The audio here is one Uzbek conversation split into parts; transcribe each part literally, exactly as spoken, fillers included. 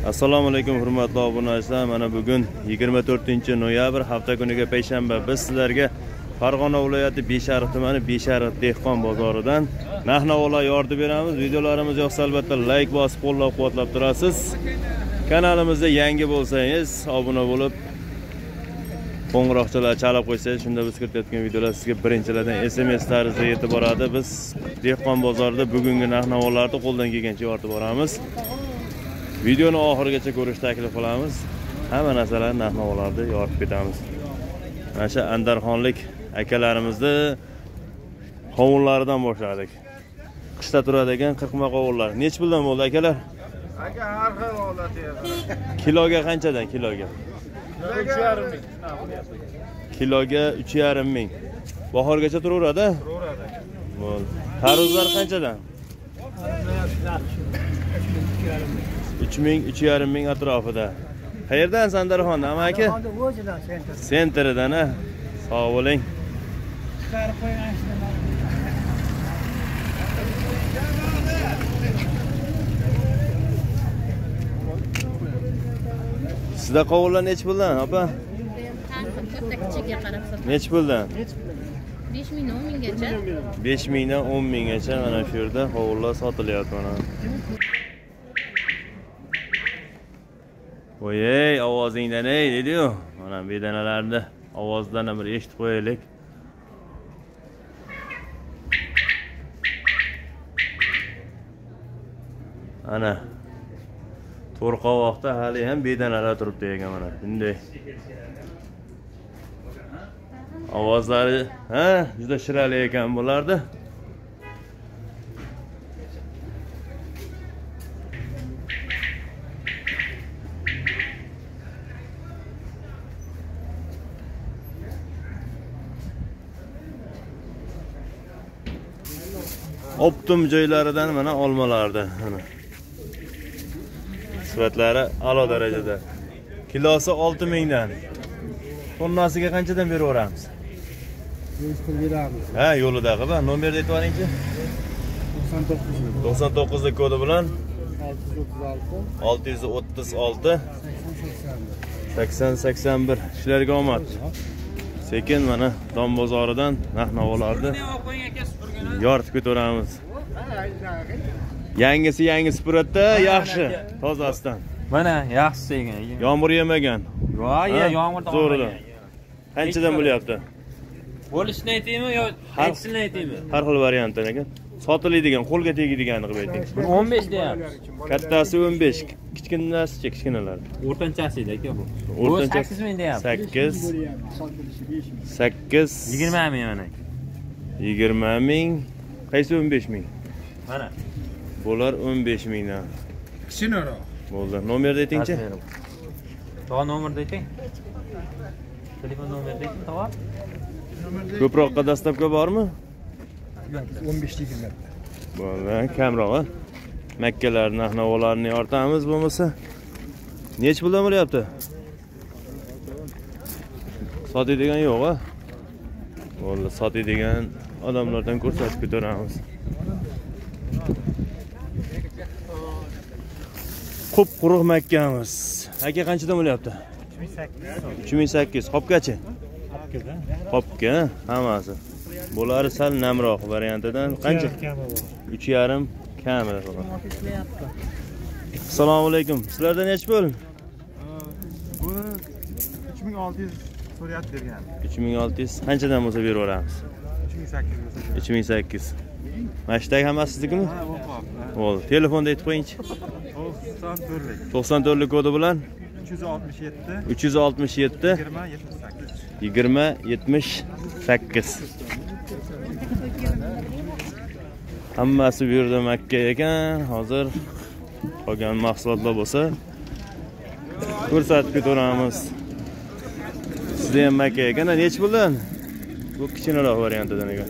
Assalomu alaykum hurmatli obunachilar. Mana bugun yigirma to'rtinchi noyabr hafta kuniga payshanba. Biz sizlarga Farg'ona viloyati Beshariq tumani Beshariq dehqon bozoridan narx-navolar yoritib beramiz. Videolarimiz yoqsa albatta like bosib qo'llab-quvvatlab turasiz. Kanalimizda yangi bo'lsangiz obuna bo'lib qo'ng'iroqchalar chalib qo'ysangiz, shunda biz kiritayotgan videolar sizga birinchilardan S M S tarzida yetib boradi. Biz dehqon bozorida bugungi narx-navolarni qo'ldan kelgancha yoritib boramiz. Videoni oxirigacha ko'rish taklif qilamiz. Hamma narsalarni narx-navolarni yoritib ketamiz. Mana shu Andarxonlik akalarimizni qovunlaridan boshladik. Qishda turadigan qirqma qovunlar. Nech puldan bo'ldi akalar? Aka har xil holat edi. Kiloga qanchadan kiloga? uch yarim ming. Kiloga uch yarim ming. Bahorgacha turaveradi? Turaveradi. Bo'ldi. Tarvuzlar qanchadan? uch ming, uch yarim ming atrofida. Qayerdan Andarxondan, amaki? Sentridan, ha. Sog' bo'ling. Sizda qovunlar nech puldan, opa? Nech puldan? besh mingdan o'n minggacha. besh mingdan o'n minggacha mana shu yerda qovunlar sotilyapti mana. Voy, ovozingdan ey, dedi-yu. Mana bedanalarni ovozidan bir eshitib qo'yaylik. Ana to'rqovoqda hali ham bedanalar turibdi ekan mana. Shunday. Ovozlari, ha, juda shirali ekan bulardi. Optim joylaridan mana olmalarda mana. Sifatlari a'lo darajada. Kilosi olti mingdan. Tonnasiga qanchadan beraveramiz? besh pul beramiz. Ha, yo'lidagi va nomerni aytib beringchi. to'qson to'qqiz. to'qson to'qqiz lik kodi bilan olti yuz o'ttiz olti. olti yuz o'ttiz olti sakson sakson bir. Ishlarga omad. Sekin mana Don bozoridan narx-navolarni yoritib ketaveramiz. Yangisi yangi supuratda, yaxshi, tozasidan. Mana yaxshisi ekan. Yomg'ir yemagan. Yo'q, yomg'irda zo'rida. Qanchadan bo'lyapti? Bo'lishni aytaymi yo aytishni aytaymi? Har xil variantdan ekan. Sotiladigan, qo'lga tegadiganini qilib ayting. o'n besh deyapmiz. Kattasi o'n besh, kichkinasi kichkinalar. O'rtanchasi aka bu. O'rtancha sakkiz ming deyapmiz. sakkiz. sakkiz. yigirma ming mana. yigirma ming. Qaysi o'n besh ming? Mana. Bular o'n besh mingdan. Kichkinaroq. Bo'ldi. Nomerni aytingchi. Tog'a nomerni ayting. Telefon nomerni ayting, tog'a. Ko'proqqa dastlabki bormi? o'n besh yigirma. Bo'ldi, kamroq. Makkalar narx-navolarni yoritamiz bo'lmasa. Nech puldan bo'lyapti? Sotadigan yo'q-a? Bo'ldi, sotadigan odamlardan ko'rsatib ketaveramiz. Qup quruq makkamiz. Aka qanchadan bo'lyapti? uch ming sakkiz. Qopgachi? Qopga. Qopga, hammasi. Bular sal namroq variantidan qancha? uch yarim kami. Assalomu alaykum. Sizlarda nech pul? Buni uch ming olti yuz so'rayapti bergan. uch ming olti yuz qanchadan bo'lsa beraveramiz? uch ming sakkiz yuz. uch ming sakkiz. Mashtag hammasi siznikimi? Ha, o'qib. Bo'ldi. Telefonda aytib qo'yingchi. to'qson to'rt. to'qson to'rt lik kodi bilan uch yuz oltmish yetti. uch yuz oltmish yetti yigirma yetmish sakkiz. yigirma yetmish sakkiz. Hammasi bu yerda Makka ekan. Hozir qolgan mahsulotlar bo'lsa ko'rsatib ketaveramiz. Sizda ham Makka ekan. Nech puldan? Bu kichkinaroq variantidan ekan.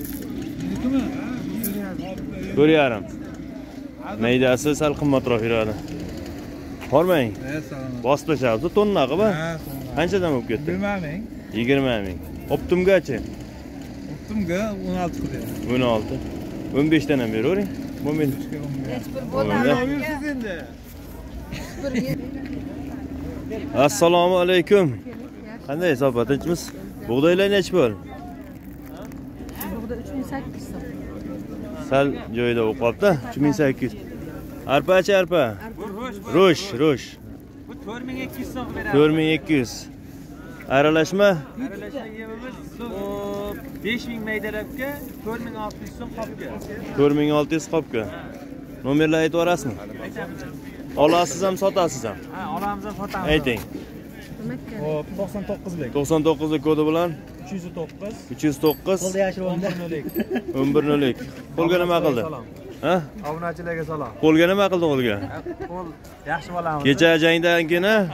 bir yarim. Maydasi sal qimmatroq yuradi. Hormang. Bosib tashlayapsiz, tonna qilib. Qanchadan bo'lib ketdi? yigirma ming. yigirma ming. Optimgachi? Optimga o'n olti pul. o'n olti. o'n besh dan ham beravering. Mo'min. Mecbur bo'laman. Assalomu alaykum. Qanday hisob tinchmiz? Bug'doylar necha pul? Bug'da uch ming sakkiz so'm. Sal joyida o'qib qolibdi. uch ming sakkiz. Arpa-chi arpa? Ro'sh, ro'sh. Bu to'rt ming ikki yuz so'm beradi. to'rt ming ikki yuz. Aralashma Aralashma yemimiz besh ming maydarabga, to'rt ming olti yuz so'm qopga. to'rt ming olti yuz qopga. Nomerlar aytib berasizmi? Olasiz ham sotasiz ham? Ha, olamiz ham sotamiz. Ayting. Hop, to'qson to'qqizlik. to'qson to'qqizlik kodi bilan uch yuz to'qqiz. uch yuz to'qqiz Qo'lda yashir bo'ldi. o'n bir nollik. Qo'lga nima qildi? Ha? Obunachilarga salom. Qo'lga nima qildi qo'lga? Qo'l yaxshi bo'lamiz. Kecha jangdan keyin ha?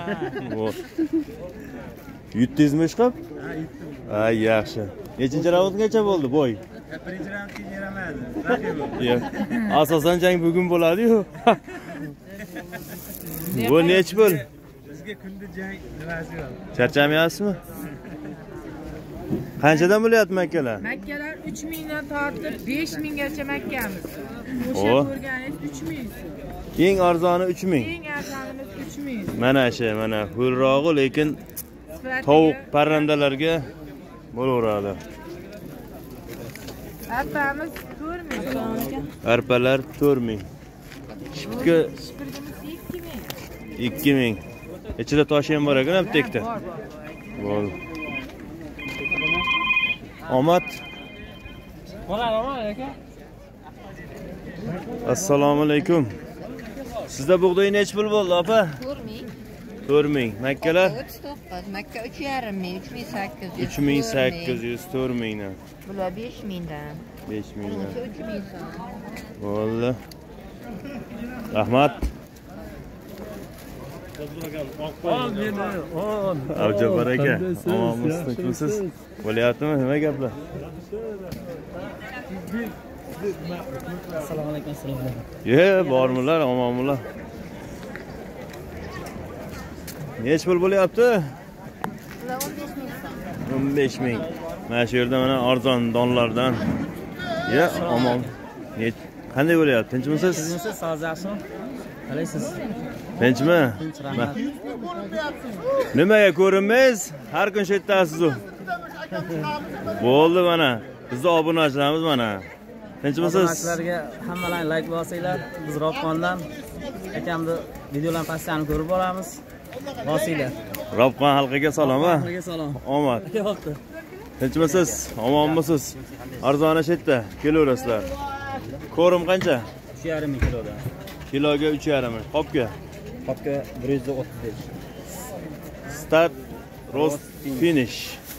yutdingizmi chiqib? Ha, yutdim. Ay, yaxshi. Nechinchi raundgacha bo'ldi bo'y? Birinchi raundga yeramadi. Raqib. Yo'q. Asosan jang bugun bo'ladi-yu. Bu nech bo'l? Bizga kunda jang nimasi yo'q. Charchamayapsizmi? Qanchadan bo'lyapti makkalar? Makkalar uch mingdan tortib besh minggacha makkamiz. O'sha O. ko'rganingiz uch ming so'm. Eng arzoni uch ming. Eng arzonimiz uch ming. Mana shu, mana hurrog'i, lekin tovuq parrandalarga bo'laveradi. Arpamiz to'rt ming so'm. Arpalar to'rt ming. Shipga Shipirgimiz ikki ming. ikki ming. Ichida tosh ham bor ekan, aptekda. Bor, bor. Bo'ldi. Omad. Bo'ladi, bo'ladi aka. Assalomu alaykum. Sizda bug'doy nech pul bo'ldi, opa? to'rt ming. to'rt ming. Makkalar o'ttiz to'qqiz. Makka uch yarim ming, uch ming sakkiz yuz. uch ming sakkiz yuz, to'rt mingdan. Bular besh mingdan. besh mingdan. Bunisi uch ming so'm. Bo'ldi. Rahmat. Avjabor aka, omonmiz, tinchmisiz? Bo'lyaptimi? Nima gaplar? Assalomu alaykum, assalomu alaykum. Ye, bormilar, omonmilar. Nech pul bo'lyapti? Bular o'n besh ming so'm. o'n besh ming. Mana shu yerda mana arzon donlardan. Ya, omon. Nech qanday bo'lyapti? Tinchmisiz? Siz sozasiz? Qalaysiz? Tinchmi? Rahmat. Nimaga ko'rinmaysiz? Har kun shu yerdasiz. Bo'ldi mana. Bizni obunachilarimiz mana. Tinchmisiz? Obunachilarga hammalar like bosinglar. Biz Robqondan akamni videolarni pastdan ko'rib boramiz. Bosinglar. Robqon xalqiga salom ha. Sizlarga salom. Omad. Yo'qdi. Tinchmisiz? Omonmisiz? Arzona shetda kelaverasizlar. Ko'rim qancha? uch yarim ming kilodan. Kiloga uch yarim ming. Qopga. Qopga bir yuz o'ttiz besh. Start, roast, finish.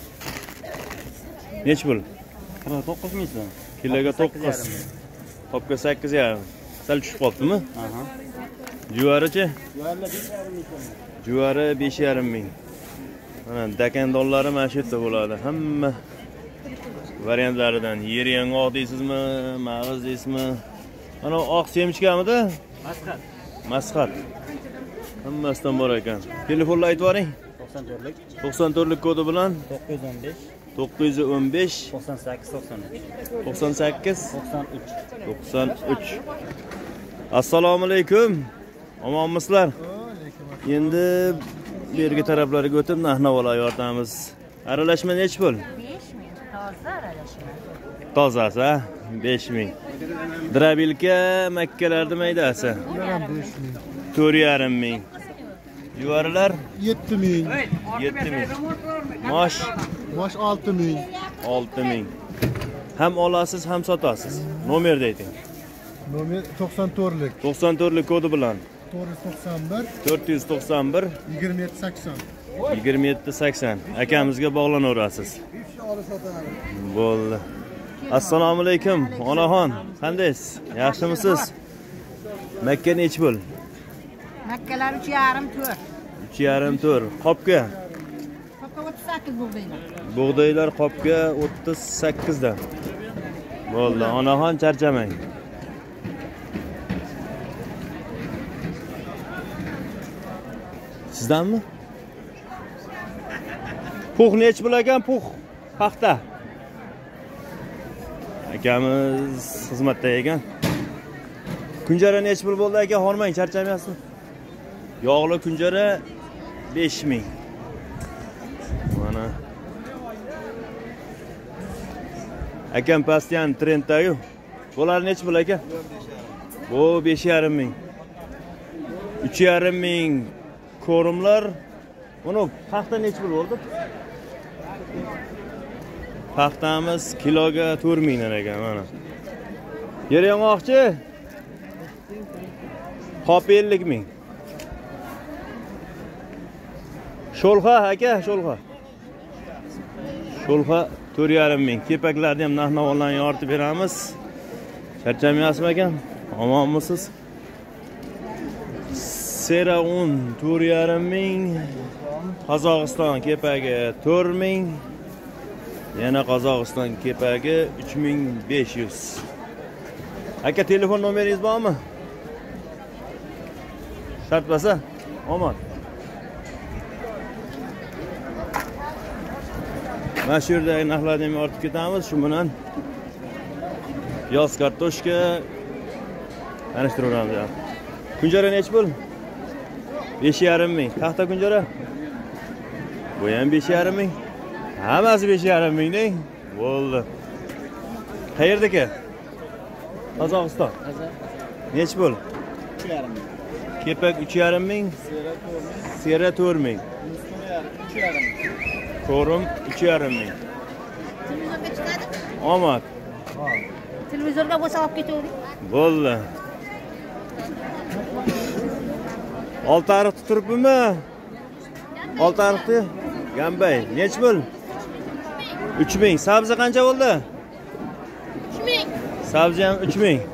Nech pul? to'qqiz ming so'm. Kiloga to'qqiz. Qopga sakkiz yarim. Sal tushib qolibdimi? Aha. Juvarichi? Yuvarlar besh yarim ming so'm. Juvari besh yarim ming. Mana dakandollari mana shu yerda bo'ladi. Hamma variantlaridan. Yer yong'oq deysizmi, mag'iz deysizmi? Mana oq semchkamida? Masqat. Masqat. Hammasidan bor ekan. Telefonla aytib yuboring. to'qson to'rtlik. to'qson to'rtlik kodi bilan to'qqiz yuz o'n besh. to'qqiz yuz o'n besh to'qson sakkiz to'qson uch. to'qson sakkiz to'qson uch. to'qson uch. Assalomu alaykum. Omonmisizlar? Endi bergi taraflarga o'tib narx-navolar yordamiz. Aralashma nech pul? besh ming. Toza aralashma. Tozasi, ha? besh ming. Drabilka makkalarni maydasi. besh ming. to'rt yarim ming. Juvarilar yetti ming. yetti ming. Mosh Mosh olti ming. olti ming. Ham olasiz, ham sotasiz. Nomerni ayting. Nomer to'qson to'rtlik. to'qson to'rtlik kodi bilan to'rt yuz to'qson bir. to'rt yuz to'qson bir yigirma yetti sakson. yigirma yetti sakson. Akamizga bog'lanaverasiz. Bo'ldi. Assalomu alaykum, onaxon. Qandaysiz? Yaxshimisiz? Makka nech pul? Makkalar uch yarim to'rt. uch yarim to'rt. Qopga. Qopga o'ttiz sakkiz bug'doylar. Bug'doylar qopga o'ttiz sakkiz dan. Bo'ldi, onaxon charchamang. Sizdanmi? Pux nech pul ekan, pux? Paxta. Akamiz xizmatda ekan. Kunjara nech pul bo'ldi aka? Hormang, charchamayapsizmi? Yog'li kunjara besh ming. Mana. Akam pastyan trenddayu. Bular necha pul aka? Bu besh yarim ming. uch yarim ming korumlar. Buni paxta necha pul bo'ldi? Paxtamiz kiloga to'rt mingdan ekan mana. Yer yong'oqchi? Qop ellik ming. Sho'lxa aka, sho'lxa. Sho'lxa to'rt yarim ming. Kepaklarni ham narx-navolarni yoritib beramiz. Charchamayapsizmi ekan? Omonmisiz? Seraun to'rt yarim ming. Qozog'iston kepagi to'rt ming. Yana Qozog'iston kepagi uch ming besh yuz. Aka telefon nomeringiz bormi? Shart bo'lsa, omad. Mana shu yerdagi narxlarni ham ortib ketamiz. Shu bilan yoz kartoshka tanishtiramiz. Kunjara necha pul? besh yarim ming. Paxta kunjara? Bu ham besh yarim ming. Hammasi besh yarim mingning. Bo'ldi. Qayerdaki? Qozog'iston. Necha pul? uch yarim ming. Kepak uch yarim ming. Sera to'rt ming. uch yarim ming. Korum uch yarim ming. Televizorga chiqadi. Omad. Televizorga bo'lsa olib ketavering. Bo'ldi. Oltariq turibmi? Oltariqni Gambay. Necha pul? uch ming. Sabzi qancha bo'ldi? uch ming. Sabzi ham uch ming.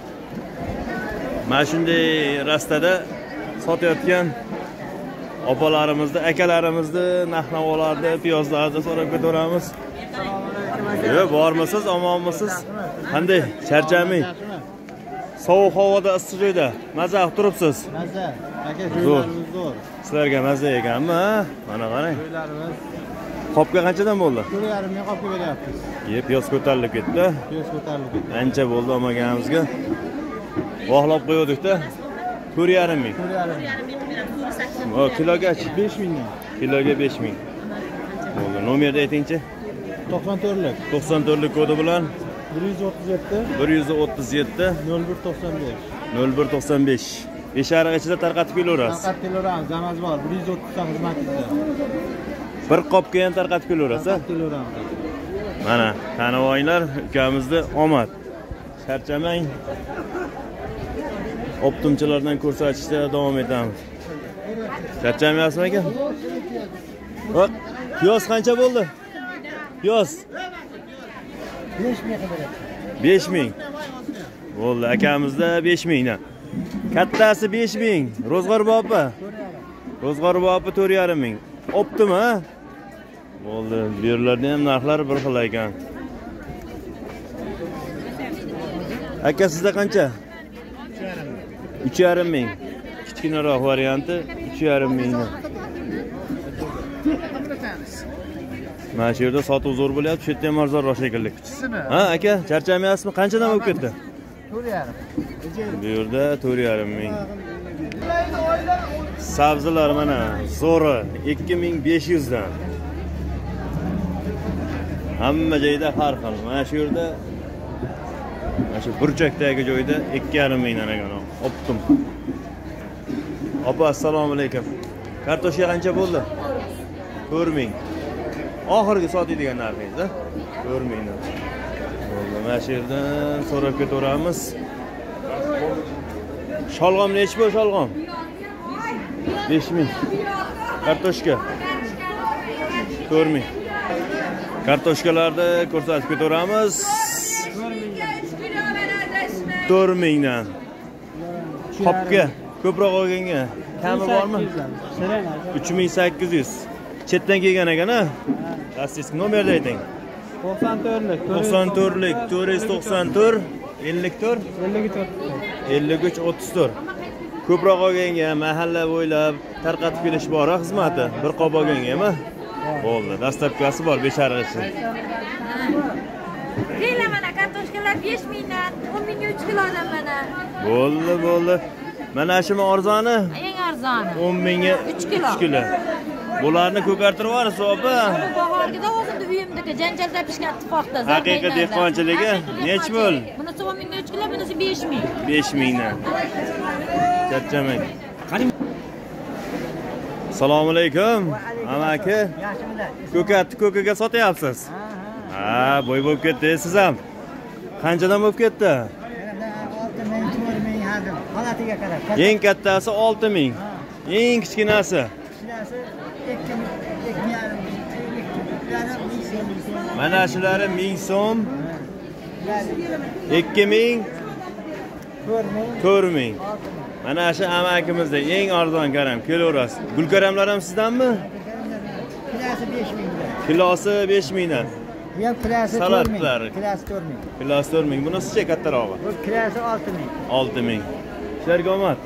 Mana shunday rastada sotayotgan opalarimizni, akalarimizni narx-navolarni, piyozlarni so'rab ketaveramiz. Yo'q, bormisiz, omonmisiz? Qanday? Charchaming. Sovuq havoda, issiq joyda maza qilib turibsiz. Maza. Aka, joylarimiz zo'r. Sizlarga maza ekanmi? Mana qarang. Joylarimiz Qopga qanchadan bo'ldi? to'rt yarim ming qopga beryapmiz. Yeb, piyoz ko'tarilib ketdi. Piyoz ko'tarilib ketdi. Ancha bo'ldi olmaganimizga. Vohlab qo'ydik-da. to'rt yarim ming. to'rt yarim ming. O, kiloga besh mingdan. Kiloga besh ming. Bo'ldi. Nomerni aytingchi. to'qson to'rtlik. to'qson to'rtlik kodi bilan bir yuz o'ttiz yetti. bir yuz o'ttiz yetti nol bir to'qson besh. nol bir to'qson besh. besh ariq ichida tarqatib kelaverasiz. Tarqatib kelaveramiz. Zamaz bor. bir yuz o'ttiz ta xizmatingizda. Bir qopga ham tarqatib kelaverasiz. Tarqatib kelaveramiz. Mana, tanib olinglar, ukamizni omad. Charchamang. Optimchilardan ko'rsatishda davom etamiz. Charchamayapsizmi aka? Hop, piyoz qancha bo'ldi? Piyoz besh ming qilib. besh ming. Bo'ldi, akamizda besh mingdan. Kattasi besh ming. Ro'zg'or bopi? Ro'zg'or bopi to'rt yarim ming. Optimi, ha? Bo'ldi, bu yerlarda ham narxlar bir xil ekan. Aka sizda qancha? uch yarim ming. Kichkinaroq varianti uch yarim mingdan. Mana shu yerda sotuv zo'r bo'lyapti, shu yerda ham arzonroq shekilli. Ha, aka, charchamayapsizmi? Qanchadan bo'lib ketdi? to'rt yarim. Bu yerda to'rt yarim ming. Sabzilar mana zo'ri ikki ming besh yuz dan. Hamma joyda har xil. Mana shu yerda mana shu burchakdagi joyda ikki yarim mingdan ekan. Optim. Opa, assalomu alaykum. Kartoshka qancha bo'ldi? to'rt ming. Oxirgi sotadigan narxingiz, ha? to'rt mingdan. Bo'ldi, mana shu yerdan so'rab ketaveramiz. Sholg'om nechi pul sholg'om? besh ming. Kartoshka to'rt ming. Kartoshkalarni ko'rsatib ketaveramiz. to'rt mingdan. Qopga ko'proq olganga kami bormi? uch ming sakkiz yuz. Chetdan kelgan ekan, ha? Klassik nomerni ayting. to'qson to'rtlik. to'qson to'rtlik to'rt yuz to'qson to'rt ellik to'rt ellik to'rt. ellik uch o'ttiz to'rt. Ko'proq olganga mahalla bo'ylab tarqatib kelish bor xizmati. Bir qop olgangami? Bo'ldi. Dastlabkasi bor besh ariq uchun. Deylar mana kartoshkalar besh mingdan, o'n mingga uch kilodan mana. Bo'ldi, bo'ldi. Mana shumi arzoni Eng arzoni. o'n mingga uch kilo. uch kilo. Bularni ko'kartirib yuborasiz, opa. Bahorgida o'zimda uyimdagi janjalda pishgan ittifoqda. Haqiqiy dehqonchiligi nech mol? Bunisi o'n mingga uch kilo, bunisi besh ming. besh mingdan. Charchamang. Assalomu alaykum. Amaki. Yaxshimilar? Ko'katni ko'kaga sotyapsiz. Ha, bo'y bo'lib ketdi siz ham. Qanchadan bo'lib ketdi? olti ming, to'rt ming hadim. Holatiga qarab. Eng kattasi olti ming. Eng kichkinasi Kishinasi ikki ming, ikki yarim ming, ikki ming. mana shulari ming so'm, ikki ming, to'rt ming, to'rt ming. olti ming. Mana shu amakimizda eng arzon karam kelaverasiz. Gulkaramlar ham sizdanmi? Kilosi besh ming. Kilosi besh mingdan. Bu ham kilosi to'rt ming. Salatlar. Kilosi to'rt ming. Kilosi to'rt ming. Bunisi-chi kattarog'i? Bu kilosi olti ming. olti ming. Sizlarga omad.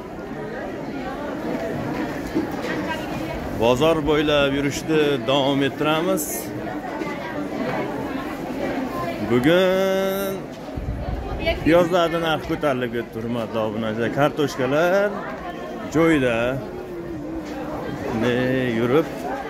Bozor bo'ylab yurishni davom ettiramiz. Bugun piyozlarning narxi ko'tarilib ketdi, hurmatli obunachilar. Kartoshkalar joyida. Ne yurib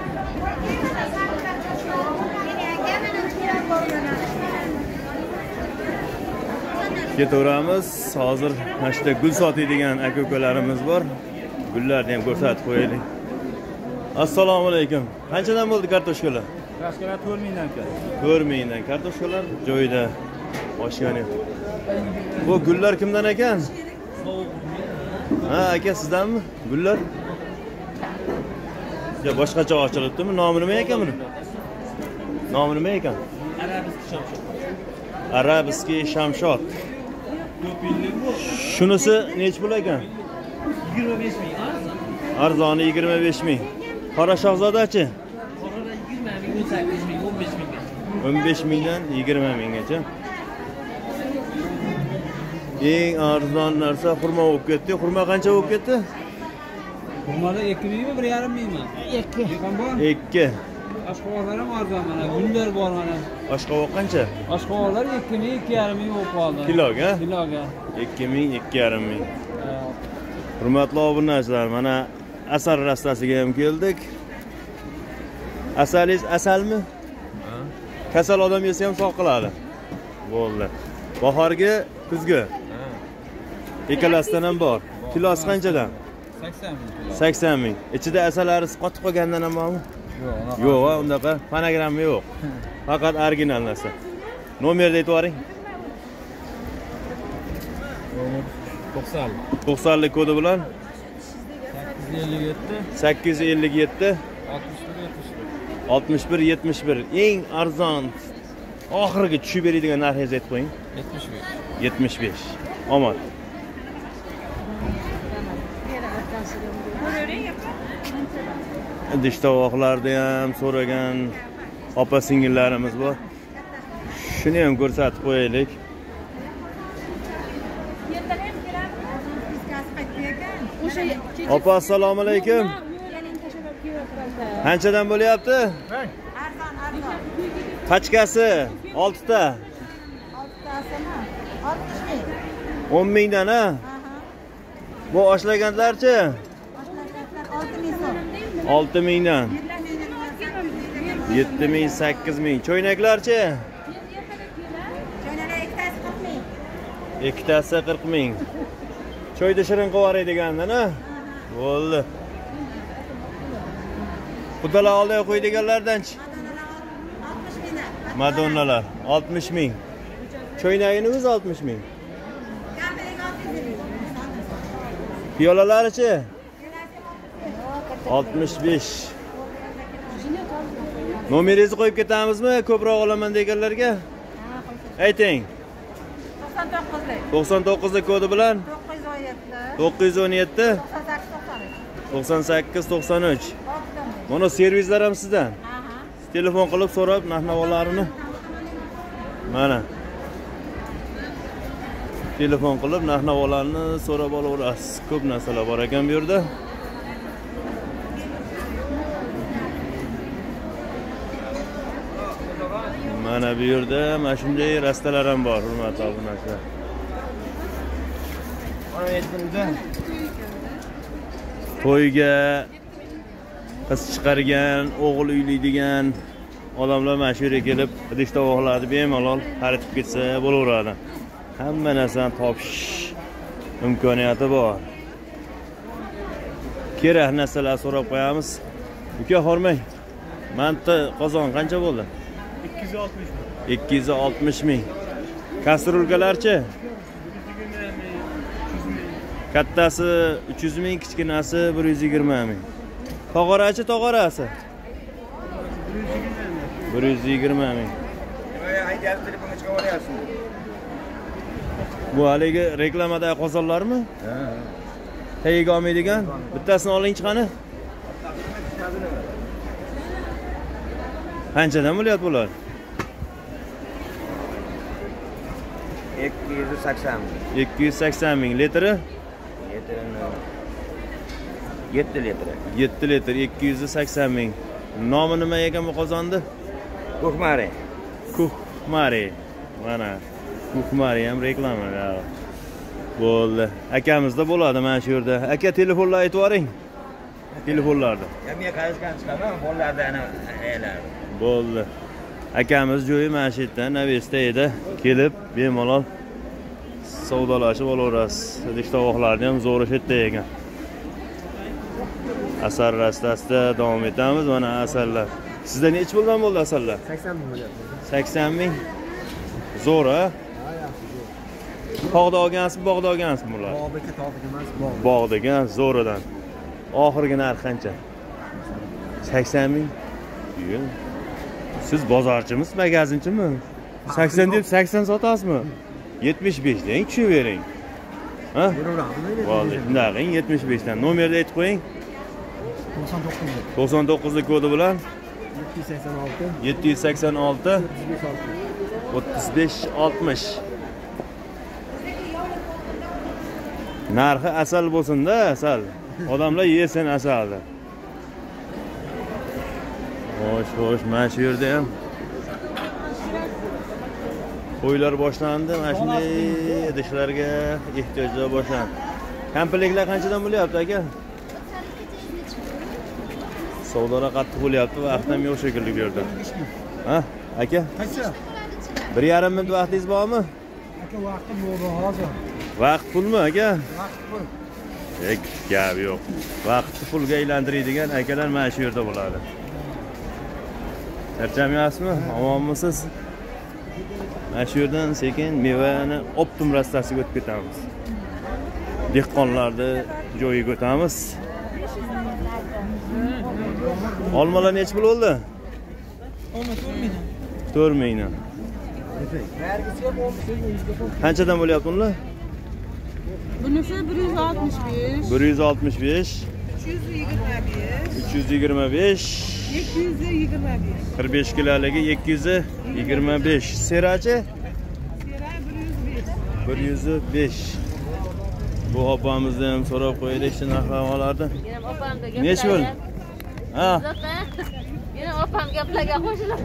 ketaveramiz. Hozir mana shunda gul sotadigan aka-ukalarimiz bor. Gullarni ham ko'rsatib qo'yaylik. Assalomu alaykum. Qanchadan bo'ldi kartoshkalar? Kartoshkalar to'rt mingdan ekan. to'rt mingdan. Kartoshkalar joyida oshgan. Bu gullar kimdan ekan? Ha, aka sizdanmi? Gullar? Ya boshqacha ochilibdimi? Nomi nima ekan buni? Nomi nima ekan? Arabiski Shamshot. Shunisi nech pul ekan? yigirma besh ming arzon. Arzoni yigirma besh ming. Qora shahzodachi? Qorada yigirma ming, o'n sakkiz ming, o'n besh mingga. o'n besh mingdan yigirma minggacha. Eng arzon narsa xurmo bo'lib ketdi. Xurmo qancha bo'lib ketdi? Xurmolar ikki mingmi, bir yarim mingmi? ikki. Yaqin bor. ikki. Oshqovoqlar ham arzon mana, gullar bor mana. Oshqovoq qancha? Oshqovoqlar ikki ming, ikki yarim ming bo'lib qoldi. Kiloga? Kiloga. ikki ming, ikki yarim ming. Hurmatli obunachilar, mana asal rastasiga ham keldik. Asalingiz asalmi? Ha. Kasal odam yesa ham sog' qiladi. Bo'ldi. Bahorgi, kuzgi. Ha. Ikkalasidan ham bor. Kilosi qanchadan? sakson ming. sakson ming. Ichida asallarisiz qotib qolgandan ham bormi? Yo'q, Yo'q, undaqa fonogramma yo'q. Faqat original narsa. Nomerni aytib yuboring. to'qson. to'qsonlik kodi bilan sakkiz yuz ellik yetti. sakkiz yuz ellik yetti oltmish bir yetmish bir. Eng arzon oxirgi tushib beradigan narxingizni aytib qo'ying. yetmish besh. yetmish besh. Omad. Idish tovoqlarda ham so'ragan opa singillarimiz bor. Shuni ham ko'rsatib qo'yaylik. Opa assalomu alaykum. Qanchadan bo'lyapti? Arzon, arzon. Qachkasi? olti ta. oltitasini oltmish ming. o'n mingdan ha? Bu oshlaganlarchi? Oshlanganlar olti ming so'm. olti mingdan. yetti ming, sakkiz ming. Choynaklarchi? Choynalar ikkitasi qirq ming. Ikkitasi qirq ming. Choyda shirin qo'varadigandan ha? Bo'ldi. Xudolar oldiga qo'ydiganlardanchi? oltmish mingdan. Madonnalar oltmish ming. Choynagini o'zi oltmish ming. Kampiring olti yuz ming. Piyolalarichi? oltmish besh. Nomeringizni qo'yib ketamizmi? Ko'proq olaman deganlarga? Ayting. to'qson to'qqizlik. to'qson to'qqizlik kodi bilan to'qqiz yuz o'n yetti. to'qqiz yuz o'n yetti to'qson sakkiz to'qson uch. Mana servislar ham sizdan. Telefon qilib so'rab narx-navolarini. Mana. Telefon qilib narx-navolarini so'rab olaverasiz. Ko'p narsalar bor ekan bu yerda. Mana bu yerda mana shunday rastalar ham bor, hurmatli obunachilar. Mana aytdim-da. to'yga qiz chiqargan, o'g'il uylaydigan odamlar mana shu yerga kelib, idish tovoqlarni bemalol xarid ketsa bo'laveradi. Hamma narsani topish imkoniyati bor. Kerak narsalar so'rab qo'yamiz. Uka, hormang. Manta qozon qancha bo'ldi? ikki yuz oltmish ming. ikki yuz oltmish ming. Kastrulkalarchi? Kattasi uch yuz ming, kichkinasi bir yuz yigirma ming. Tog'orachi, tog'orasi? bir yuz yigirma ming. Bu haligi reklamadagi qozonlarmi? Ha. Tagiga olmaydigan. Bittasini oling chiqani. Qanchadan bo'lyapti bular? ikki yuz sakson ming. ikki yuz sakson ming litri? yetti litr. yetti litr ikki yuz sakson ming. Nomi nima ekan bu qozonni? Kuhmari. Kuhmari. Mana Kuhmari ham reklama. Bo'ldi. Akamizda bo'ladi mana shu yerda. Aka, telefonlar aytib yuboring. Telefonlarda. Hamma qayerdan chiqaman, bolalarda ana aylar. Bo'ldi. Akamiz joyi mana shu yerda, Navesta edi. Kelib, bemalol savdolashib olaverasiz. Idish tovoqlarni ham zo'r shetda ekan. Asar rastasida davom etamiz. Mana asarlar. Sizda necha puldan bo'ldi asarlar? sakson ming bo'lyapti. sakson ming. Zo'r, ha? Tog'da olgansizmi, bog'da olgansizmi bular? Bog'dagi tog'dagi emas, bog'. Bog'dagi, zo'ridan. Oxirgi narx qancha? sakson ming. Siz bozorchimisiz, magazinchimi? sakson deb sakson sotasizmi? yetmish besh deng tushivering. Ha? Bo'ldi, shunday qiling, yetmish besh dan. Nomerni aytib qo'ying. to'qson to'qqiz kodi bilan yetti yuz sakson olti o'ttiz besh oltmish. Narxi asal bo'lsin-da, asal. Odamlar yesin asalni. Xo'sh, xo'sh, mana shu yerda ham qo'ylar boshlandi. Mana shunday idishlarga ehtiyojlar boshlandi. Komplektlar qanchadan bo'lyapti, aka? Savdolar qattiq bo'lyapti, vaqt ham yo'q shekilli bu yerda. Ha, aka? Qancha? bir yarim minut vaqtingiz bormi? Aka, vaqtim yo'q hozir. Vaqt pulmi, aka? Vaqt pul. Hech gap yo'q. Vaqtni pulga aylantiradigan akalar mana shu yerda bo'ladi. Charchamayapsizmi? Omonmisiz? Mana shu yerdan sekin mevani optim rastasiga o'tib ketamiz. Dehqonlarni joyiga o'tamiz. Olmalar necha pul bo'ldi? to'rt ming. Qanchadan bo'lyapti ular? Bunisi bir yuz oltmish besh. bir yuz oltmish besh. uch yuz yigirma besh. uch yuz yigirma besh. ikki yuz yigirma besh. qirq besh kiloligi ikki yuz yigirma besh. Serachi? Sera bir yuz besh. bir yuz besh. Bu opamizni ham so'rab qo'yaylik shu narx-navolarni. Yana opamga gaplar. Necha pul? Ha. Yana opam gaplarga qo'shiladi.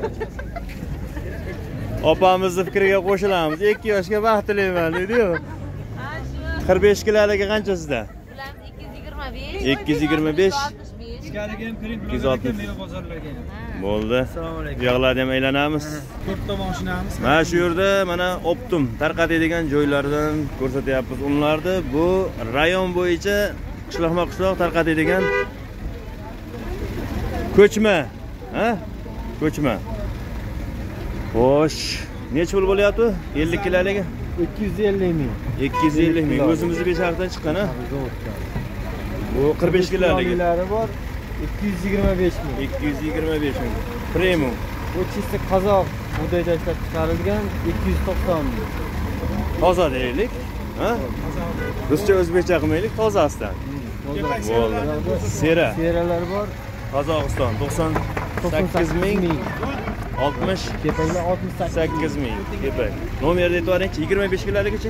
Opamizni fikriga qo'shilamiz. ikki yoshga baxt tilayman, dedi-yu. qirq besh kiloligi qancha sizda? Bularimiz ikki yuz yigirma besh. ikki yuz yigirma besh. Ichkariga ham kiring, ikki yuz oltmish. meva bozorlarga ham. Bo'ldi. Assalomu alaykum. Bu yoqlarda ham aylanamiz. To'rtta mashinamiz. Mana shu yerda mana optim tarqatadigan joylardan ko'rsatyapmiz ularni. Bu rayon bo'yicha qishloqma-qishloq tarqatadigan ko'chma, ha? Ko'chma. Xo'sh, necha pul bo'lyapti? ellik kiloligi? ikki yuz ellik ming. ikki yuz ellik ming. O'zimizni beshardan chiqqan, ha? Bu qirq besh kiloligi. bor. ikki yuz yigirma besh ming. ikki yuz yigirma besh ming. Premium. Bu chista qozoq buğdayda ishlab chiqarilgan ikki yuz to'qson ming. Toza deylik, ha? Ruscha o'zbekcha qilmaylik, tozasidan. Bo'ldi. Sera. Seralar bor. Qozog'iston to'qson sakkiz ming. oltmish Kepaklar oltmish sakkiz ming. Kepak. Nomerni aytib yuboring, yigirma besh kiloligacha.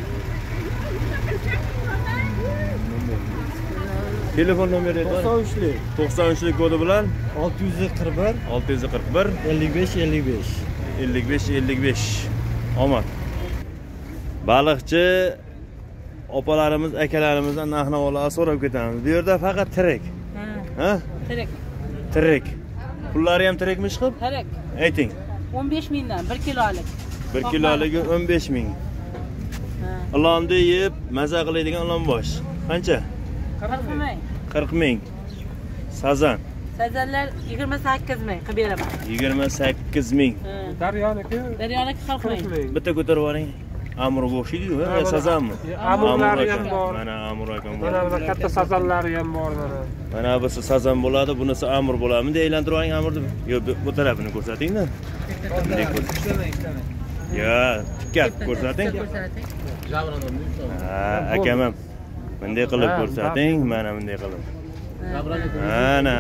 Telefon nomeri aytib to'qson yuboring. uchlik. to'qson uchlik kodi bilan olti yuz qirq bir olti yuz qirq bir ellik besh ellik besh. ellik besh ellik besh. Omad. Baliqchi opalarimiz, akalarimizdan narx-navolarni so'rab ketamiz. Bu yerda faqat tirik. Ha? Tirik. Tirik. Pullari ham tirikmi chiqib? Tirik. Ayting. o'n besh mingdan bir kilolik. bir kiloligi o'n besh ming. Ilonni yeb, maza qiladigan ilon bosh. Qancha? qirq ming. qirq ming. Sazan. Sazanlar yigirma sakkiz ming qilib beraman. yigirma sakkiz ming. Daryoniki Daryoniki qirq ming. Bitta ko'tarib oling. Amurga o'xshaydi-ku, ha, sazanmi? amurlari ham bor. Mana amur akam bor. Mana bu katta sazanlari ham bor mana. Mana bunisi sazan bo'ladi, bunisi amur bo'ladi. Bunday aylantirib oling amurni. Yo'q, bu tarafini ko'rsating-da. Bunday ko'rsating. Ya, tikkab ko'rsating. Ha, akam ham. Bunday qilib ko'rsating, mana bunday qilib. Mana.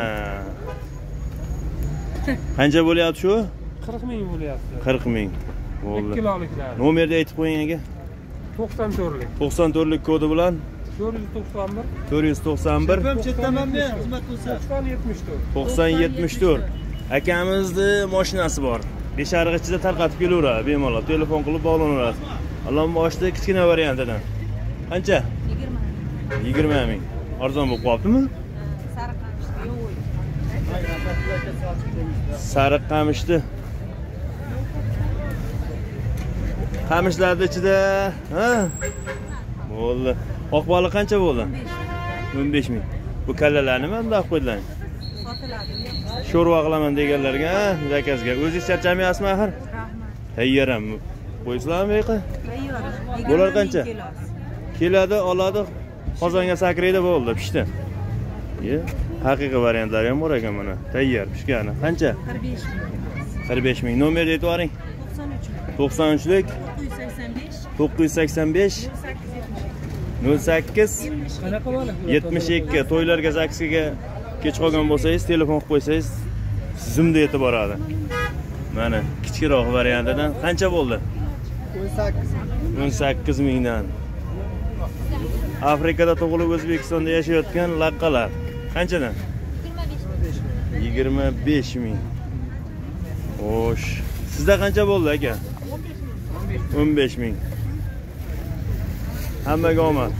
Qancha bo'lyapti shu? qirq ming bo'lyapti. qirq ming. ikki kiloliklar. Nomerni aytib qo'ying aka. to'qson to'rtlik. to'qson to'rtlik kodi bilan to'rt yuz to'qson bir. to'rt yuz to'qson bir to'qson yetmish to'rt. to'qson yetmish to'rt. Akamizni mashinasi bor. Besharg'i ichida tarqatib kelaveradi bemalol. Telefon qilib bog'lanaverasiz. Alom boshida kichkina variantidan. Qancha? yigirma. yigirma ming. Arzon bo'lib qolibdimi? Sariq qamishni. Qamishlarning ichida, ha? Bo'ldi. Oq baliq qancha bo'ldi? o'n besh ming. Bu kallalarni nima bunday qo'ydilar? Sotiladi. Sho'rva qilaman deganlarga, zakazga. O'zingiz charchamayapsizmi axir? Rahmat. Tayyoram. Qo'ysizlarmi yo'qmi? Tayyor. Bular qancha? Keladi, oladi, qozonga sakraydi bo'ldi, pishdi. Ye, haqiqiy variantlari ham bor ekan mana. Tayyor, pishgani. Qancha? qirq besh ming. qirq besh ming. Nomerni aytib oling. to'qson uchlik. to'qqiz yuz sakson besh. nol sakkiz yetmish ikki. To'ylarga, zaksga kech qolgan bo'lsangiz, telefon qilib qo'ysangiz, zumda yetib boradi. Mana kichikroq variantidan qancha bo'ldi? o'n sakkiz mingdan. Afrikada tug'ilib O'zbekistonda yashayotgan laqqalar. Qanchadan? yigirma besh ming. Xo'sh. Sizda qancha bo'ldi aka? o'n besh ming. Hammaga omad.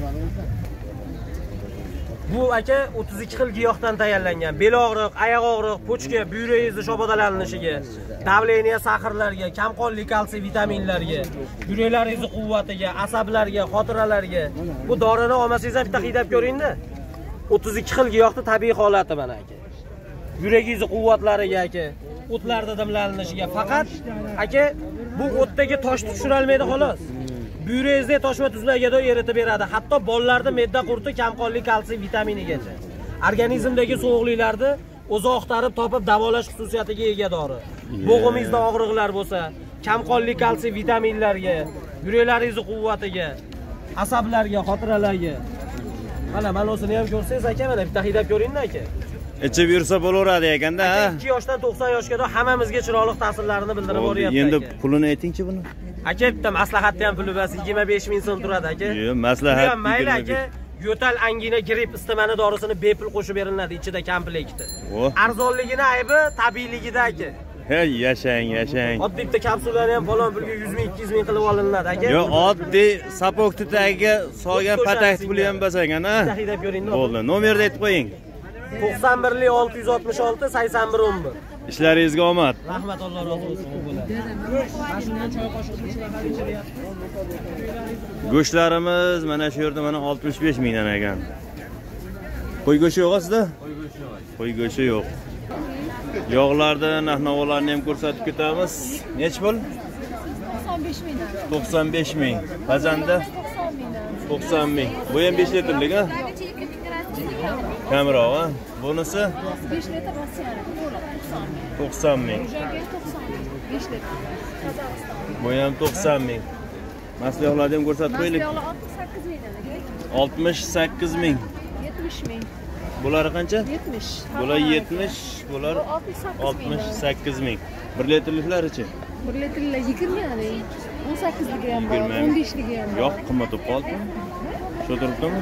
Bu aka o'ttiz ikki xil giyohdan tayyorlangan. Bel og'riq, oyoq og'riq, pochka, buyragingizni shobodalanishiga, davleniya sahrlarga, kamqonlik kalsiy vitaminlarga, yuraklaringizni quvvatiga, asablarga, xotiralarga. Bu dorini olmasangiz ham bitta hidab ko'ring-da. o'ttiz ikki xil giyohning tabiiy holati mana aka. Yuragingizni quvvatlariga aka, o'tlarda dimlanishiga. Faqat aka bu o'tdagi toshni tushirolmaydi xolos. Buyragingizdagi toshma tuzlarga eritib beradi. Hatto bolalarda me'da qurti, kamqonlik kalsiy vitaminigacha. Organizmdagi sovuqliklarni o'zi oqtarib topib davolash xususiyatiga ega dori. Bo'g'imizda og'riqlar bo'lsa, kamqonlik kalsiy vitaminlarga, yuraklaringizni quvvatiga, asablarga, xotiralarga. Mana mana o'sini ham ko'rsangiz aka, mana bitta hidab ko'ring-da aka. Ichib yursa bo'laveradi ekanda, ha? ikki yoshdan to'qson yoshga hammamizga chiroyli ta'sirlarini bildirib boryapti. Endi pulini ayting-chi buni. Aka bitta maslahatni ham puli bas yigirma besh ming so'm turadi aka. Yo'q, maslahat. Mayli aka, yo'tal angina, gripp, isitmani dorisini bepul qo'shib beriladi ichida komplekti. Arzonligini aybi tabiiyligida aka. Hey, yashang, yashang. Oddiy bitta kapsulani ham falon pulga yuz ming, ikki yuz ming qilib olinadi aka. Yo'q, oddiy sapok tutagiga solgan patak puli ham bas ekan-a? Tahidab ko'ring-da. Bo'ldi. Nomerni aytib qo'ying. to'qson bir olti yuz oltmish olti sakson bir o'n bir. Ishlaringizga omad. Rahmat, Alloh rozi bo'lsin. Go'shtlarimiz mana shu yerda mana oltmish besh mingdan ekan. Qo'y go'shti yo'q sizda? Qo'y go'shti yo'q. Qo'y go'shti yo'q. Yog'larda narx-navolarni ham ko'rsatib ketamiz. Nech pul? to'qson besh mingdan. to'qson besh ming. Pazanda to'qson mingdan. to'qson ming. Bu ham besh litrlik, ha? Kamroq, ha? Bunisi besh litr Rossiya. to'qson ming. besh litr. Qozog'iston. Bu ham to'qson ming. Maslahatlarni ham ko'rsatib qo'ylik. oltmish sakkiz ming. yetmish ming. Bular qancha? yetmish. Bular yetmish, bular oltmish sakkiz ming. bir litrliklari-chi? bir litrlar yigirma ming. o'n sakkiz ligi ham bor, o'n besh ligi ham bor. Yo'q, qimmat bo'lib qoldi. Shu turibdimi?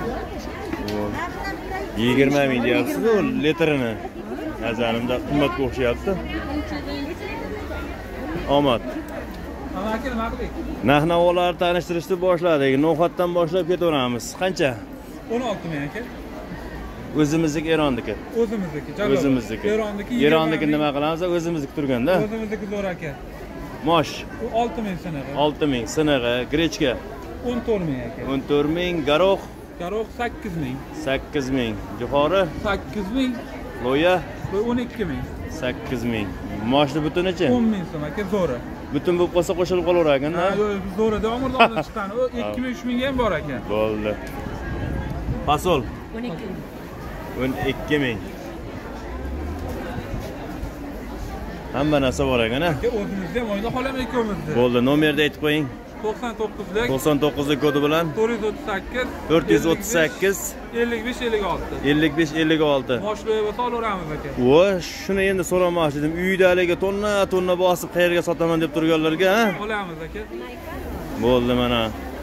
yigirma ming deyapsiz-ku litrini. Nazarimda qimmatga o'xshayapti. Omad. Amaki nima qildik? Narx-navolarni tanishtirishni boshladik. No'xatdan boshlab ketaveramiz. Qancha? o'n olti ming aka. O'zimizniki Eronniki. O'zimizniki, Jalol. O'zimizniki. Eronniki. Eronniki nima qilamiz? O'zimizniki turganda. O'zimizniki zo'r aka. Mosh olti ming sinig'i. olti ming, sinig'i, grechka o'n to'rt ming aka. o'n to'rt ming, garoq Garoq sakkiz ming. sakkiz ming, jo'xori sakkiz ming. lo'ya o'n ikki ming. sakkiz ming. Moshni butunichi? o'n ming so'm aka, zo'ri. Butun bo'lib qolsa qo'shilib qolaverar ekan-da. Ha, yo'q, zo'ri Omirdondan chiqqan. U ikki ming uch mingga ham bor ekan. Bo'ldi. Fasol o'n ikki ming. o'n ikki ming. Hamma narsa bor ekan-a? O'zimizda ham oyda qolaman ikkovimizda. Bo'ldi, nomerni aytib qo'ying. to'qson to'qqizlik to'qson to'qqizlik kodi bilan to'rt yuz o'ttiz sakkiz to'rt yuz o'ttiz sakkiz ellik besh ellik olti. ellik besh ellik olti. Moshloy bo'lsa olaveramiz aka. Voy, shuni endi so'ramoqchi edim. Uyda haligi tonna tonna bosib qayerga sotaman deb turganlarga, ha? Olamiz aka. Bo'ldi mana.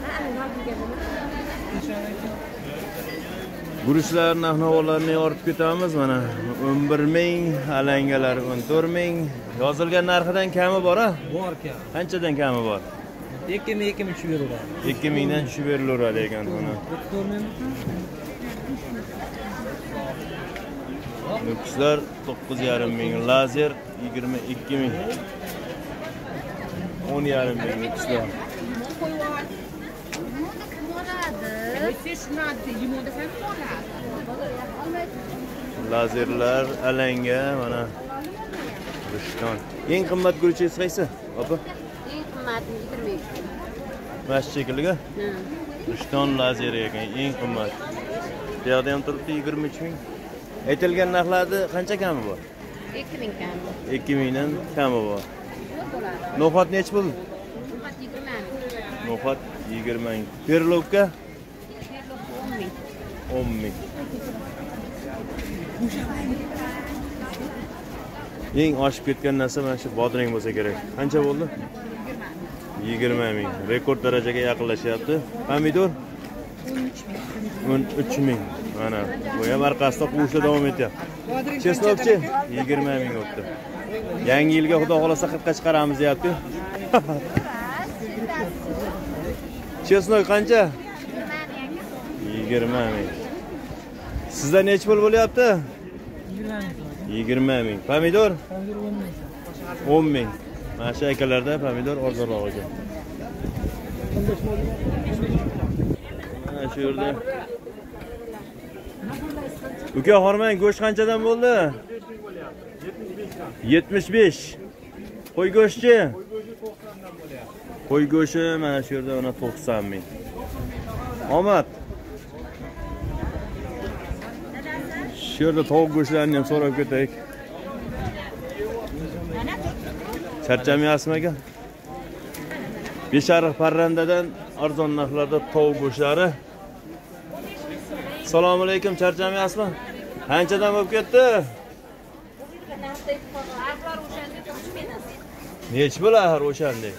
Guruchlar narx-navolarni yoritib ketamiz mana. o'n bir ming, alangalar o'n to'rt ming. Yozilgan narxidan kami bor-a? Bor ekan. Qanchadan kami bor? ikki ming ikki ming tushib beraveradi. ikki ming dan tushib berilaveradi ekan mana. Nukuslar to'qqiz yarim ming, lazer yigirma ikki ming. o'n yarim ming nukuslar. Lazerlar, alanga mana. Rishton. Eng qimmat guruchingiz qaysi? Opa? Eng qimmati yigirma ming. Mash shekilliga? Rishton lazeri ekan, eng qimmat. Bu yerda ham turibdi yigirma uch ming. Aytilgan narxlarda qancha kami bor? ikki ming kami. ikki ming dan kami bor. Bo'ladi. No'xat nech pul? No'xat yigirma ming. No'xat yigirma ming. Perlovka o'n ming. o'n ming. Eng oshib ketgan narsa mana shu bodring bo'lsa kerak. Qancha bo'ldi? yigirma ming. Rekord darajaga yaqinlashyapti. Pomidor o'n uch ming. Mana bu ham orqasida quvishda davom etyapti. Chesnokchi yigirma ming o'tdi. Yangi yilga xudo xolasa qirqqa chiqaramiz deyapti. Chesnok qancha? yigirma ming. Sizda nech pul bo'lyapti? yigirma ming. Pomidor? o'n ming. Mana shu akalarda pomidor arzonroq ekan. Mana shu yerda. Uka hormang, go'sht qanchadan bo'ldi? yetmish besh. Qo'y go'shti? Qo'y go'shti mana shu yerda mana to'qson ming. Omad. Shu yerda tovuq go'shtlarini ham so'rab ketaylik. Charchamayapsizmi aka? Beshariq parrandadan arzon narxlarda tovuq go'shtlari. Assalomu alaykum, charchamayapsizmi? Qanchadan bo'lib ketdi? Nech bo'lar o'shandek?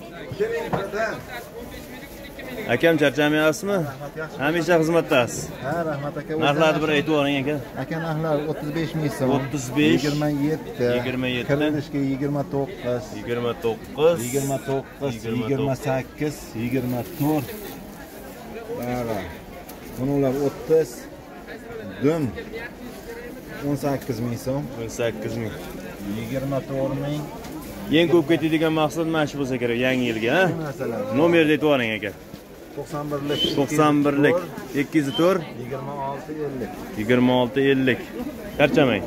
Akam charchamayapsizmi? Hamisha xizmatdasiz. Ha, rahmat aka. Narxlarni bir aytib o'ring aka. Aka narxlar o'ttiz besh ming so'm. o'ttiz besh, yigirma yetti, yigirma yetti, kirilishga yigirma to'qqiz, yigirma to'qqiz, yigirma to'qqiz, yigirma sakkiz, yigirma to'rt. Mana. Bular o'ttiz, dum o'n sakkiz ming so'm. o'n sakkiz ming. yigirma to'rt ming. Eng ko'p ketadigan mahsulot mana shu bo'lsa kerak yangi yilga, ha? Nomerni aytib o'ring aka. to'qson birlik, to'qson birlik, ikki yuz to'rt, yigirma olti ellik. yigirma olti ellik. Charchamang.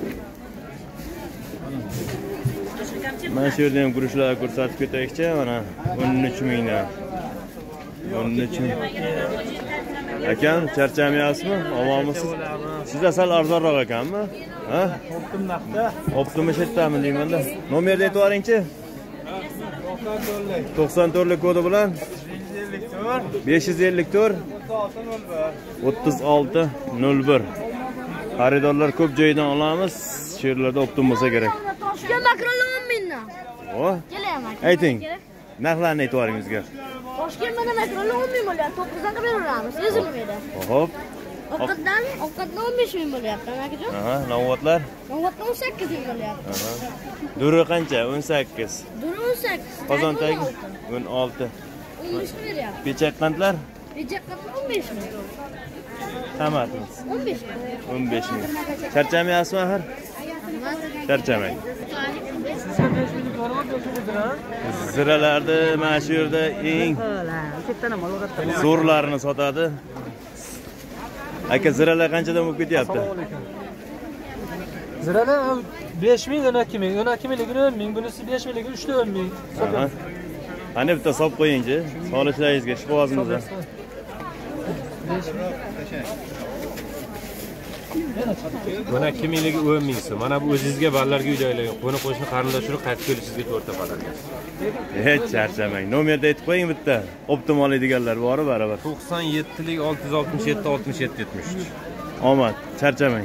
Mana shu yerda ham guruchlar ko'rsatib ketaylikchi, mana o'n uch mingdan. o'n uch ming. Akam, charchamayapsizmi? Omonmisiz? Sizda sal arzonroq ekanmi? Ha? Optim narxda. Optim shetdami deymanda. Nomerni aytib o'ringchi. to'qson to'rtlik kodi bilan besh yuz ellik to'rt o'ttiz olti nol bir. Xaridorlar ko'p joydan olamiz. Shu yerlarda optim bo'lsa kerak. Toshkent makroni o'n mingdan. O? Kelaman. Ayting. Narxlarni aytib o'ring bizga. Toshkent mana makroni o'n ming bo'lyapti. to'qqizdan qilib beraveramiz. Ezilmaydi. Xo'p. Ovqatdan ovqatdan o'n besh ming bo'lyapti, akajon. Aha, novvotlar? Novvotdan o'n sakkiz ming bo'lyapti. Aha. Duri qancha? o'n sakkiz. Duri o'n sakkiz. Qozontagi o'n olti. o'n besh beryapti. Pechakqandlar? Pechakqandlar o'n besh ming. Qamatimiz. o'n besh ming. o'n besh ming. Charchamayapsizmi axir? Charchamang. Ziralarni mana shu yerda eng zo'rlarini sotadi. Aka, ziralar qanchadan bo'lib ketyapti? Ziralar besh ming, o'n ikki ming, o'n ikki mingligini o'n ming, bunisi besh mingligini uchta o'n ming. Aha. Ana bitta solib qo'yingchi. Sog'liklaringizga shifozimizga. Mana ikki mingligi o'n ming so'm. Mana bu o'zingizga ballarga joylagan. Qo'ni qo'shni qarindoshlar qaytib kelishingizga to'rtta balangiz. Hech charchamang. Nomerni aytib qo'ying bitta. Optimal deganlar bor barabar. to'qson yettilik olti yuz oltmish yetti oltmish yetti yetmish uch. Omad, charchamang.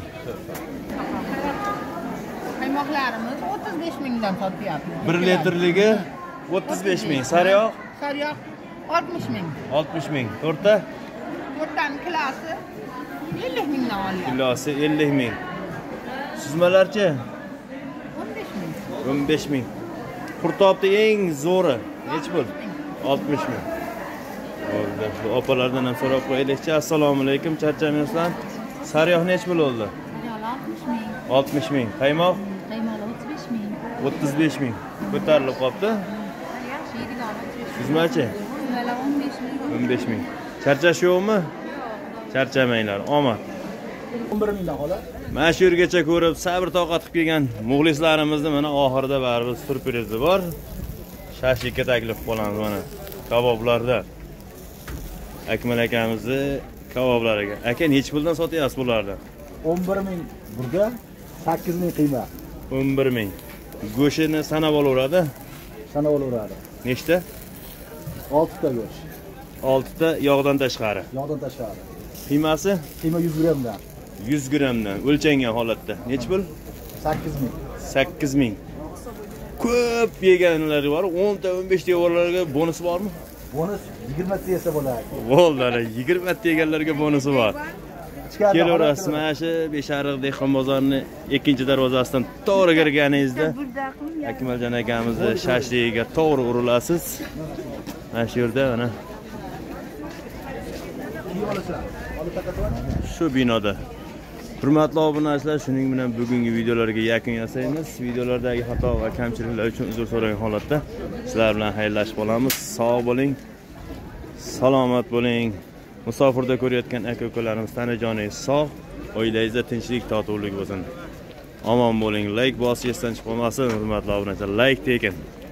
Qaymoqlarimiz o'ttiz besh mingdan sotyapti. bir litrligi o'ttiz besh ming. Sariyog' Sariyog' oltmish ming. oltmish ming. To'rtta? To'rttaning kilosi ellik mingdan olyapti. Kilosi ellik ming. Suzmalarchi? o'n besh ming. o'n besh ming. Qurtobni eng zo'ri nech pul? oltmish ming. Bo'ldi. Bu opalardan ham so'rab qo'yaylikchi. Assalomu alaykum, charchamayapsizlar? Sariyog' nech pul bo'ldi? oltmish ming. oltmish ming. Qaymoq? Qaymoq o'ttiz besh ming. o'ttiz besh ming. Ko'tarilib qopti. Yaxshi yedigan. Suzmachi? Suzmalar o'n besh ming. o'n besh ming. Charchash yo'qmi? Charchamanglar. Omad. o'n bir mingdan qolar. Mana shu yergacha ko'rib, sabr toqat qilib kelgan muxlislarimizni mana oxirida baribir surprizi bor. Shashlikka taklif qilamiz mana kaboblarda. Akmal akamizni kaboblariga. Aka, nech puldan sotyapsiz bularni? o'n bir ming burga, sakkiz ming qiyma. o'n bir ming. Go'shini sanab olaveradi? Sanab olaveradi. Nechta? olti ta go'sht. olti ta yog'dan tashqari. Yog'dan tashqari. Qiymasi? Qiyma yuz grammdan. yuz grammdan o'lchangan holatda. Nech pul? sakkiz ming. sakkiz ming. Ko'p yeganlar bor, o'n ta o'n besh ta yeganlarga bonus bormi? Bonus yigirma ta yesa bo'ladi. Bo'ldi, yigirma ta yeganlarga bonusi bor. Kelaverasiz mana shu Beshariq dehqon bozorining ikkinchi darvozasidan to'g'ri kirganingizda Akmaljon akamizni shashligiga to'g'ri urilasiz. Mana shu yerda mana shu binoda. Hurmatli obunachilar, shuning bilan bugungi videolarga yakun yasaymiz. Videolardagi xato va kamchiliklar uchun uzr so'ragan holatda sizlar bilan xayrlashib qolamiz. Sog' bo'ling, salomat bo'ling. Musofirda ko'rayotgan aka-ukalarimiz tanajoningiz sog', oilangizda tinchlik, totuvlik bo'lsin. Omon bo'ling. Like bosib esdan chiqmasin, hurmatli obunachilar. Like tekin.